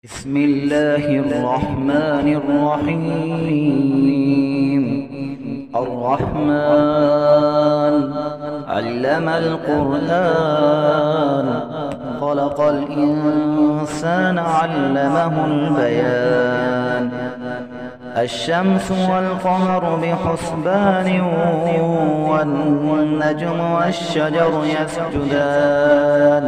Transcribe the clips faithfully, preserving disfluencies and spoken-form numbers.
بسم الله الرحمن الرحيم. الرحمن علم القرآن، خلق الإنسان علمه البيان. الشمس والقمر بحسبان، والنجم والشجر يسجدان.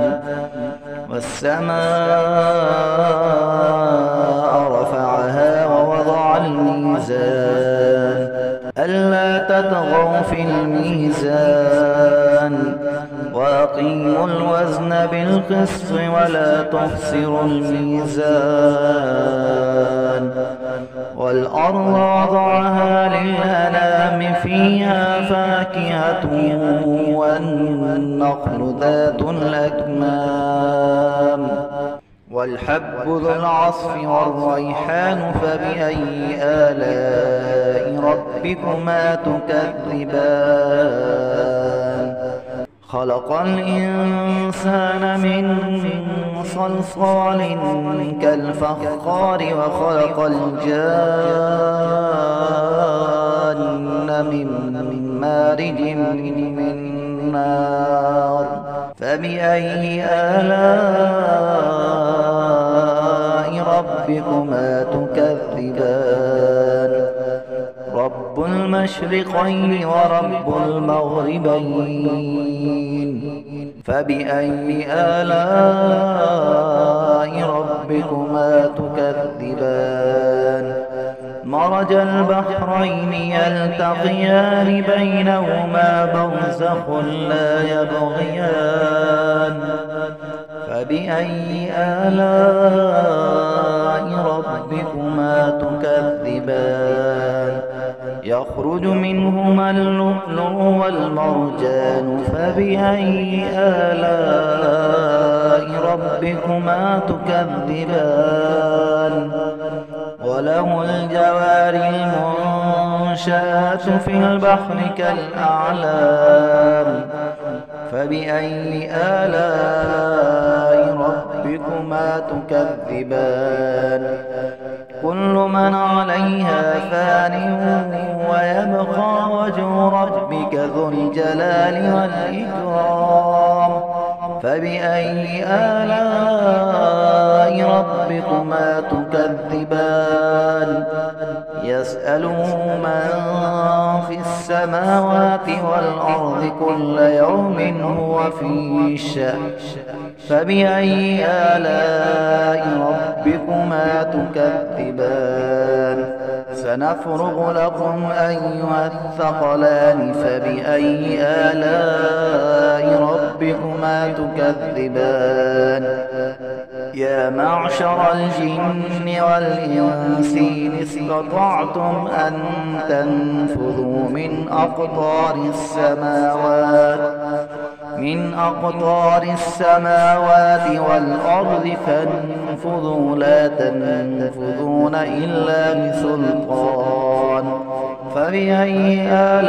والسماء رفعها ووضع الميزان، ألا تطغوا في الميزان، وأقيموا الوزن بالقسط ولا تخسروا الميزان. والأرض وضعها للأنام، فيها فاكهة والنخل ذات الأكمام، والحب ذو العصف والريحان. فبأي آلاء ربكما تكذبان؟ خلق الإنسان من صلصال كالفخار، وخلق الجان من مارج من نار. فبأي آلاء ربكما تكذبان؟ رب المشرقين ورب المغربين. فبأي آلاء ربكما تكذبان؟ مرج البحرين يلتقيان، بينهما برزخ لا يبغيان. فبأي آلاء ربكما تكذبان؟ يخرج منهما اللؤلؤ والمرجان. فبأي آلاء ربكما تكذبان؟ وله الجوار المنشآت في البحر كالأعلام. فبأي آلاء ربكما تكذبان؟ كل من عليها فان، ويبقى وجه ربك ذو الجلال والإكرام. فبأي آلاء ربكما تكذبان؟ يسأله من في السماوات والأرض، كل يوم هو في شأن. فبأي آلاء ربكما تكذبان؟ سنفرغ لكم أيها الثقلان. فبأي آلاء ربكما تكذبان؟ يا معشر الجن والإنس إن استطعتم أن تنفذوا من أقطار السماوات من أقطار السماوات والأرض فانفذوا، لا تنفذون إلا بسلطان. فبأي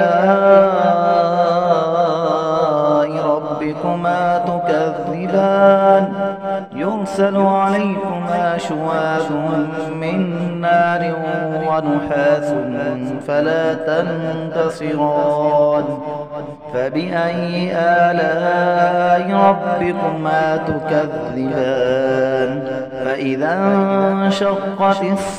آلاء ربكما تكذبان؟ يرسل عليكما شواظ من نار ونحاس فلا تنتصران. فبأي آلاء ربكما تكذبان؟ فإذا انشقت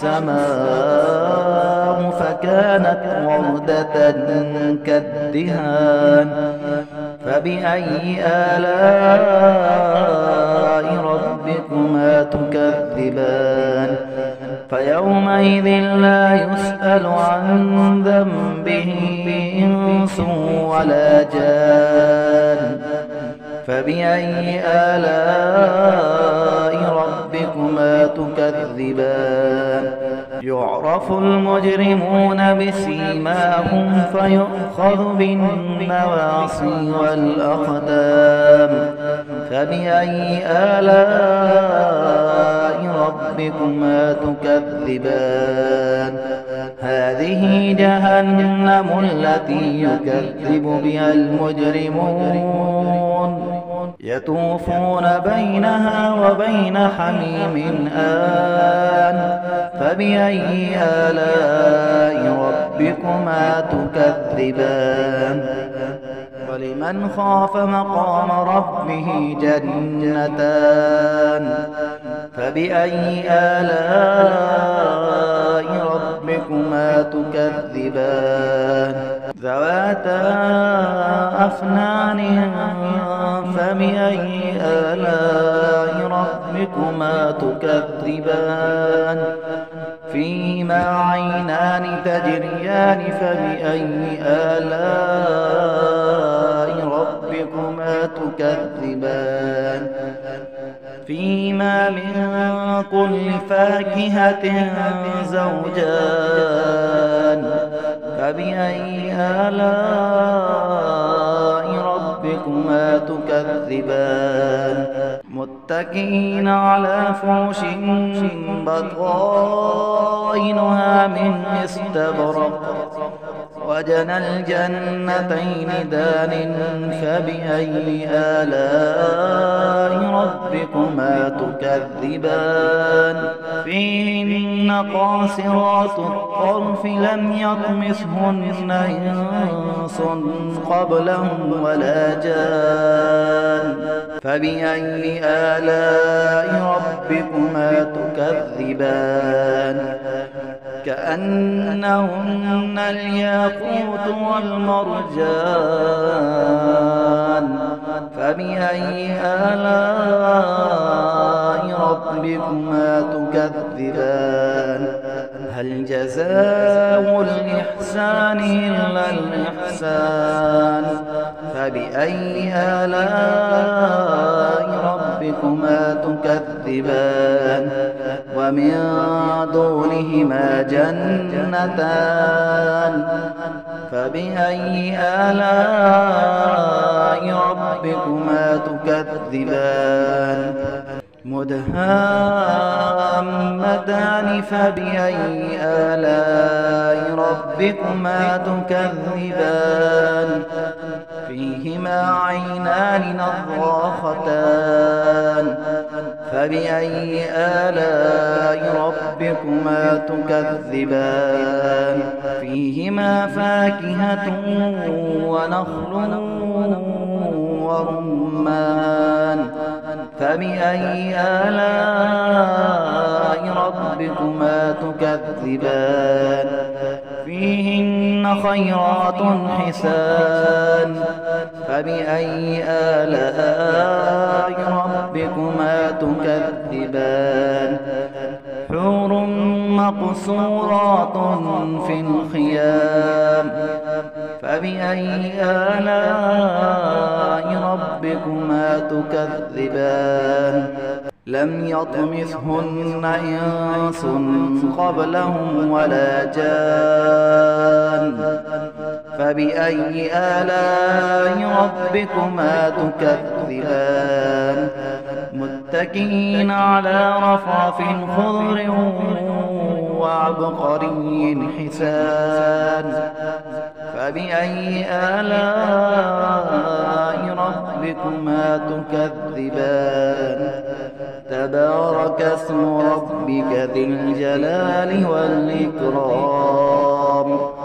السماء فكانت وردة كالدهان. فبأي آلاء ربكما تكذبان؟ فيومئذ لا يسأل عن ذنبه إنس ولا جان. فبأي آلاء ربكما تكذبان؟ يعرف المجرمون بسيماهم، فيؤخذ بالنواصي والأقدام. فبأي آلاء ربكما تكذبان؟ هذه جهنم التي يكذب بها المجرمون، يطوفون بينها وبين حميم آن فبأي آلاء ربكما تكذبان ولمن خاف مقام ربه جنتان فبأي آلاء ربكما تكذبان ذواتا أفنان فبأي آلاء ربكما تكذبان فيهما عينان تجريان فبأي آلاء ربكما تكذبان فيهما من كل فاكهة زوجان فبأي آلاء ربكما تكذبان متكئين على فرش بطائنها من استبرق وجنى الجنتين دان فبأي آلاء ربكما تكذبان فيهن قاصرات الطرف لم يطمثهن إنس قبلهم ولا جان فبأي آلاء ربكما تكذبان كأنهن الياقوت والمرجان فبأي آلاء ربكما تكذبان هل جزاء الإحسان إلا الإحسان فبأي آلاء ربكما تكذبان ومن دونهما جنتان فبأي آلاء ربكما تكذبان مدهامتان فبأي آلاء ربكما تكذبان فيهما عينان نضاختان فبأي آلاء ربكما تكذبان فيهما فاكهة ونخل ورمان فبأي آلاء ربكما تكذبان فيهن خيرات حسان فبأي آلاء ربكما تكذبان حور مقصورات في الخيام فبأي آلاء ربكما تكذبان لم يطمثهن إنس قبلهم ولا جان فبأي آلاء ربكما تكذبان متكئين على رفرف خضر وعبقري حسان فبأي آلاء ربكما تكذبان تبارك اسم ربك ذي الجلال والإكرام